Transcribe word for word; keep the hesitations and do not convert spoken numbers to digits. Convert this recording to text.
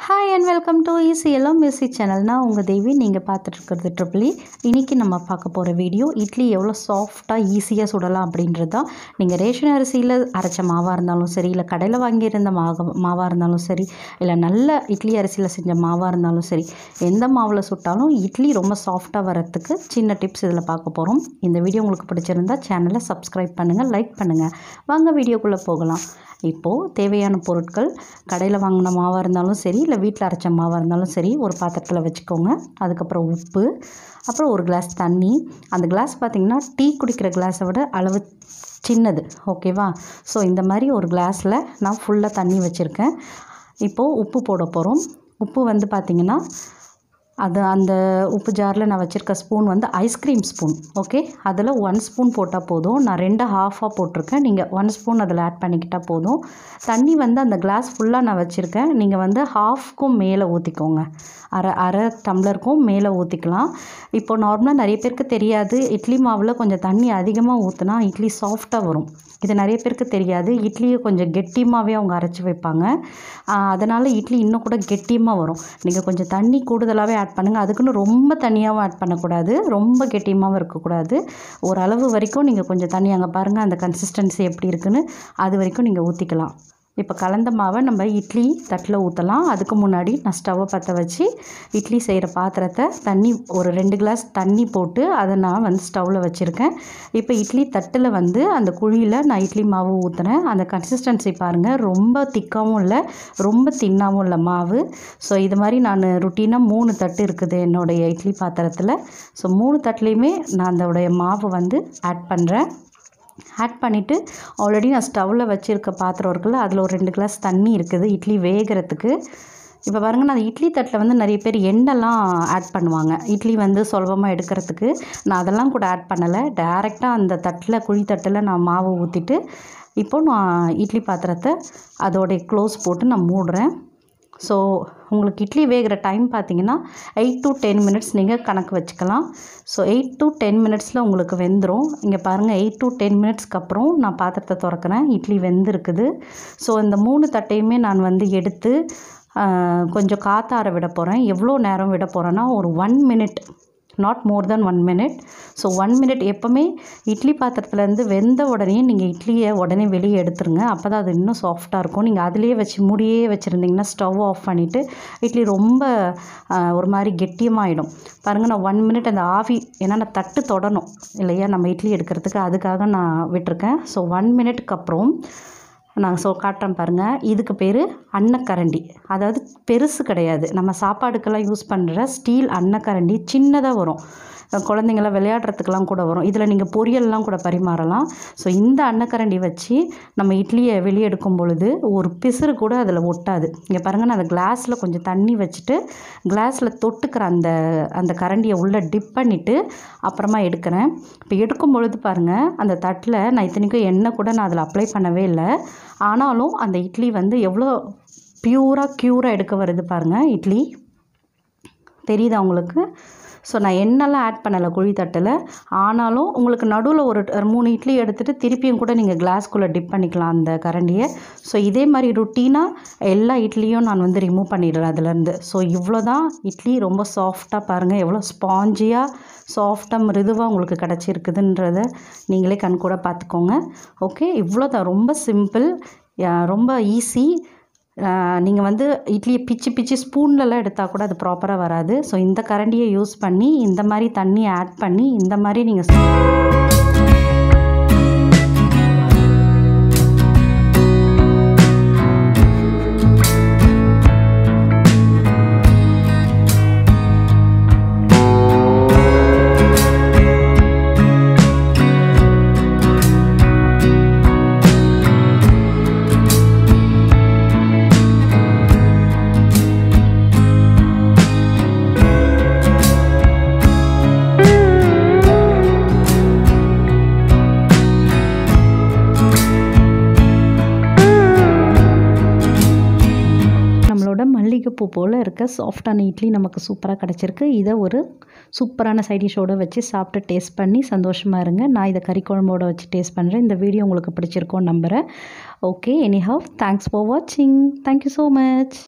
Hi and welcome to EasyEllamEasy channel. நான் உங்கள் தேவி. நீங்கள் பார்த்துட்டு இருக்கிறது ட்ரிபிளி. இன்றைக்கி நம்ம பார்க்க போகிற வீடியோ இட்லி எவ்வளோ சாஃப்டாக ஈஸியாக சுடலாம் அப்படின்றது தான். நீங்கள் ரேஷன் அரிசியில் அரைச்ச மாவாக இருந்தாலும் சரி, இல்லை கடையில் வாங்கியிருந்த மாவு மாவாக இருந்தாலும் சரி, இல்லை நல்ல இட்லி அரிசியில் செஞ்ச மாவாக இருந்தாலும் சரி, எந்த மாவில் சுட்டாலும் இட்லி ரொம்ப சாஃப்டாக வரத்துக்கு சின்ன டிப்ஸ் இதில் பார்க்க போகிறோம். இந்த வீடியோ உங்களுக்கு பிடிச்சிருந்தா சேனலை சப்ஸ்கிரைப் பண்ணுங்கள், லைக் பண்ணுங்கள். வாங்க வீடியோக்குள்ளே போகலாம். இப்போது தேவையான பொருட்கள் கடையில் வாங்கின மாவாக இருந்தாலும் சரி, இல்லை வீட்டில் அரைச்ச மாவாக இருந்தாலும் சரி, ஒரு பாத்திரத்தில் வச்சுக்கோங்க. அதுக்கப்புறம் உப்பு, அப்புறம் ஒரு கிளாஸ் தண்ணி. அந்த கிளாஸ் பார்த்திங்கன்னா டீ குடிக்கிற கிளாஸை விட அளவு சின்னது, ஓகேவா? ஸோ இந்த மாதிரி ஒரு கிளாஸில் நான் ஃபுல்லாக தண்ணி வச்சுருக்கேன். இப்போது உப்பு போட போகிறோம். உப்பு வந்து பார்த்திங்கன்னா அது அந்த உப்பு ஜாரில் நான் வச்சுருக்க ஸ்பூன் வந்து ஐஸ்கிரீம் ஸ்பூன், ஓகே? அதில் ஒன் ஸ்பூன் போட்டால் போதும். நான் ரெண்டு ஹாஃபாக போட்டிருக்கேன். நீங்கள் ஒன் ஸ்பூன் அதில் ஆட் பண்ணிக்கிட்டால் போதும். தண்ணி வந்து அந்த கிளாஸ் ஃபுல்லாக நான் வச்சுருக்கேன். நீங்கள் வந்து ஹாஃப்க்கும் மேலே ஊற்றிக்கோங்க. அரை அரை டம்ளருக்கும் மேலே ஊற்றிக்கலாம். இப்போ நார்மலாக நிறைய பேருக்கு தெரியாது, இட்லி மாவில் கொஞ்சம் தண்ணி அதிகமாக ஊற்றினா இட்லி சாஃப்டாக வரும். இது நிறைய பேருக்கு தெரியாது. இட்லியை கொஞ்சம் கெட்டியமாகவே அவங்க அரைச்சி வைப்பாங்க. அதனால் இட்லி இன்னும் கூட கெட்டியமாக வரும். நீங்கள் கொஞ்சம் தண்ணி கூடுதலாகவே ஆட் பண்ணுங்கள். அதுக்குன்னு ரொம்ப தண்ணியாகவும் ஆட் பண்ணக்கூடாது, ரொம்ப கெட்டியமாகவும் இருக்கக்கூடாது. ஓரளவு வரைக்கும் நீங்கள் கொஞ்சம் தண்ணி, அங்கே பாருங்கள் அந்த கன்சிஸ்டன்சி எப்படி இருக்குன்னு, அது வரைக்கும் நீங்கள் ஊற்றிக்கலாம். இப்போ கலந்த மாவை நம்ம இட்லி தட்டில் ஊற்றலாம். அதுக்கு முன்னாடி நான் ஸ்டவ்வை பற்ற வச்சு இட்லி செய்கிற பாத்திரத்தை தண்ணி ஒரு ரெண்டு கிளாஸ் தண்ணி போட்டு அதை நான் வந்து ஸ்டவ்வில் வச்சுருக்கேன். இப்போ இட்லி தட்டில் வந்து அந்த குழியில் நான் இட்லி மாவு ஊற்றுனேன். அந்த கன்சிஸ்டன்சி பாருங்கள், ரொம்ப திக்காகவும் இல்லை, ரொம்ப தின்னாகவும் இல்லை மாவு. ஸோ இது மாதிரி நான் ருட்டீனாக மூணு தட்டு இருக்குது என்னுடைய இட்லி பாத்திரத்தில். ஸோ மூணு தட்டுலேயுமே நான் அதோடைய மாவு வந்து ஆட் பண்ணுறேன். ஆட் பண்ணிவிட்டு ஆல்ரெடி நான் ஸ்டவ்வில் வச்சுருக்க பாத்திரம் இருக்குல்ல, அதில் ஒரு ரெண்டு கிளாஸ் தண்ணி இருக்குது இட்லி வேகிறதுக்கு. இப்போ பாருங்கள், நான் இட்லி தட்டில் வந்து நிறைய பேர் எண்ணெய்லாம் ஆட் பண்ணுவாங்க இட்லி வந்து சுலபமாக எடுக்கிறதுக்கு. நான் அதெல்லாம் கூட ஆட் பண்ணலை. டைரெக்டாக அந்த தட்டில், குழி தட்டில் நான் மாவு ஊற்றிட்டு இப்போது நான் இட்லி பாத்திரத்தை அதோடைய க்ளோஸ் போட்டு நான் மூடுறேன். ஸோ உங்களுக்கு இட்லி வேகிற டைம் பார்த்திங்கன்னா எயிட் டு டென் மினிட்ஸ் நீங்கள் கணக்கு வச்சுக்கலாம். ஸோ எயிட் டு டென் மினிட்ஸில் உங்களுக்கு வெந்துடும். இங்கே பாருங்கள், எயிட் டு டென் மினிட்ஸ்க்கு அப்புறம் நான் பாத்திரத்தை திறக்கிறேன். இட்லி வெந்திருக்குது. ஸோ இந்த மூணு தட்டையுமே நான் வந்து எடுத்து கொஞ்சம் காத்தார விட போகிறேன். எவ்வளோ நேரம் விட போகிறேன்னா ஒரு one minute, not more then one minute. So one minute. எப்போவுமே இட்லி பாத்திரத்துலேருந்து வெந்த உடனே நீங்கள் இட்லியை உடனே வெளியே எடுத்துருங்க. அப்போ தான் அது இன்னும் சாஃப்டாக இருக்கும். நீங்கள் அதிலேயே வச்சு மூடியே வச்சுருந்தீங்கன்னா ஸ்டவ் ஆஃப் பண்ணிவிட்டு இட்லி ரொம்ப ஒரு மாதிரி கெட்டியமாகிடும். பாருங்கள், நான் ஒன் மினிட் அந்த ஆவி, ஏன்னா நான் தட்டு தொடணும் இல்லையா நம்ம இட்லி எடுக்கிறதுக்கு, அதுக்காக நான் விட்டுருக்கேன். ஸோ ஒன் மினிட்க்கு அப்புறம் நான் ஸோ காட்டுறேன் பாருங்கள். இதுக்கு பேர் அன்னக்கரண்டி. அதாவது பெருசு கிடையாது, நம்ம சாப்பாடுக்கெல்லாம் யூஸ் பண்ணுற ஸ்டீல் அன்னக்கரண்டி. சின்னதாக வரும், குழந்தைங்களாம் விளையாடுறதுக்கெலாம் கூட வரும். இதில் நீங்கள் பொரியல்லாம் கூட பரிமாறலாம். ஸோ இந்த அன்னக்கரண்டி வச்சு நம்ம இட்லியை வெளியே எடுக்கும் பொழுது ஒரு பிசுறு கூட அதில் ஒட்டாது. இங்கே பாருங்கள், நான் அந்த கிளாஸில் கொஞ்சம் தண்ணி வச்சுட்டு கிளாஸில் தொட்டுக்கிற அந்த அந்த கரண்டியை உள்ளே டிப் பண்ணிவிட்டு அப்புறமா எடுக்கிறேன். இப்போ எடுக்கும் பொழுது பாருங்கள், அந்த தட்டில் நான் இத்தனைக்கும் எண்ணெய் கூட நான் அதில் அப்ளை பண்ணவே இல்லை. ஆனாலும் அந்த இட்லி வந்து எவ்வளோ ப்யூராக க்யூராக எடுக்க வருது பாருங்கள் இட்லி. தெரியுதா உங்களுக்கு? ஸோ நான் எண்ணெய்லாம் ஆட் பண்ணலை குழி தட்டில். ஆனாலும் உங்களுக்கு நடுவில் ஒரு மூணு இட்லி எடுத்துகிட்டு திருப்பியும் கூட நீங்கள் கிளாஸ்குள்ளே டிப் பண்ணிக்கலாம் அந்த கரண்டியை. ஸோ இதே மாதிரி ருட்டீனாக எல்லா இட்லியும் நான் வந்து ரிமூவ் பண்ணிடுறேன் அதுலேருந்து. ஸோ இவ்வளோ தான் இட்லி. ரொம்ப சாஃப்டாக பாருங்கள், எவ்வளோ ஸ்பாஞ்சியாக சாஃப்டாக மிருதுவாக உங்களுக்கு கிடச்சிருக்குதுன்றத நீங்களே கண் கூட பார்த்துக்கோங்க. ஓகே, இவ்வளோ தான். ரொம்ப சிம்பிள், ரொம்ப ஈஸி. நீங்கள் வந்து இட்லியை பிச்சு பிச்சு ஸ்பூன்லலாம் எடுத்தால் கூட அது ப்ராப்பராக வராது. ஸோ இந்த கரண்டியை யூஸ் பண்ணி இந்த மாதிரி தண்ணி ஆட் பண்ணி இந்த மாதிரி நீங்கள் மல்லிகைப்பூ போல் இருக்க சாஃப்டான இட்லி நமக்கு சூப்பராக கிடச்சிருக்கு. இதை ஒரு சூப்பரான சைட் டிஷ்ஷோடு வச்சு சாப்பிட்டு டேஸ்ட் பண்ணி சந்தோஷமாக இருங்க. நான் இதை கறி குழம்போடு வச்சு டேஸ்ட் பண்ணுறேன். இந்த வீடியோ உங்களுக்கு பிடிச்சிருக்கோன்னு நம்புகிறேன். ஓகே, எனிஹவ், தேங்க்ஸ் ஃபார் வாட்சிங். Thank you so much.